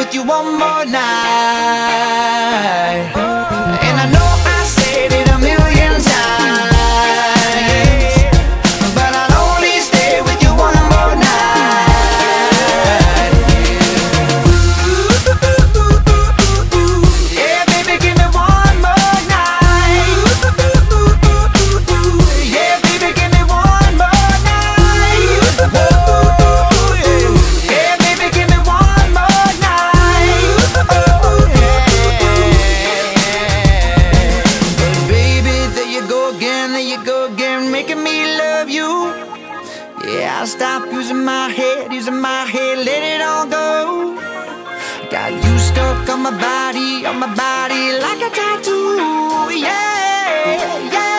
with you one more night. And I know I said it a million times, but I'll only stay with you one more night. Yeah, baby, give me one more night. Yeah, baby, give me one more night. Whoa, yeah, baby, give me one more night. Oh, yeah. But baby, there you go again, making me love you. Yeah, I'll stop using my head, let it all go. Got you stuck on my body like a tattoo. Yeah, yeah.